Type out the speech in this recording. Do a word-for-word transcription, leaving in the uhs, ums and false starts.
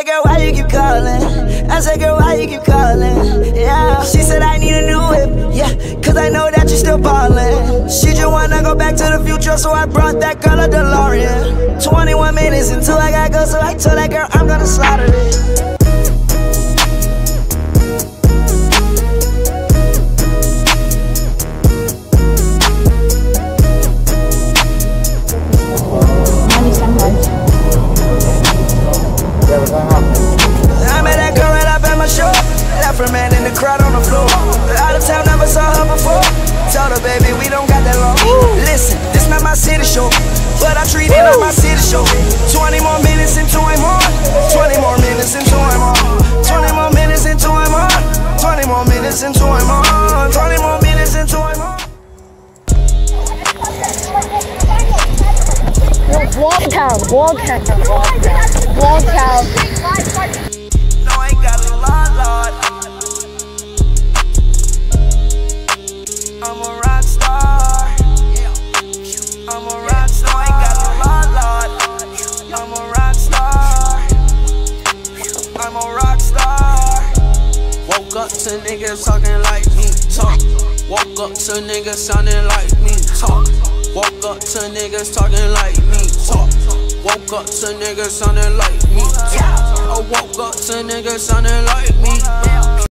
said, girl, why you keep calling? I said, girl, why you keep calling? Yeah. She said, I need a new whip. Yeah, cause I know that you still ballin'. She just wanna go back to the future, so I brought that girl a DeLorean. twenty-one minutes until I gotta go, so I told that girl I'm gonna slaughter it. I met that girl right up at my show. Left her man in the crowd on the floor. Out of town, never saw her before. Told her, baby, we don't got that long. Listen, this not my city show, but I treat it like my city show. Twenty more minutes into I'm on. Twenty more minutes into I'm on. Twenty more minutes into I'm on. Twenty more minutes into I'm on. Twenty more minutes into I'm on. Vlog town, vlog town, vlog town. No, I ain't got a lot, Lord. I'm a rock star. I'm a rock star. I ain't got a lot, Lord. I'm a rock star. I'm a rock star. Woke up to niggas talking like me, talk. Woke up to niggas sounding like me, talk. Woke up to niggas talking like me, talk. Woke up to niggas sounding like me, talk. I woke up to niggas sounding like me.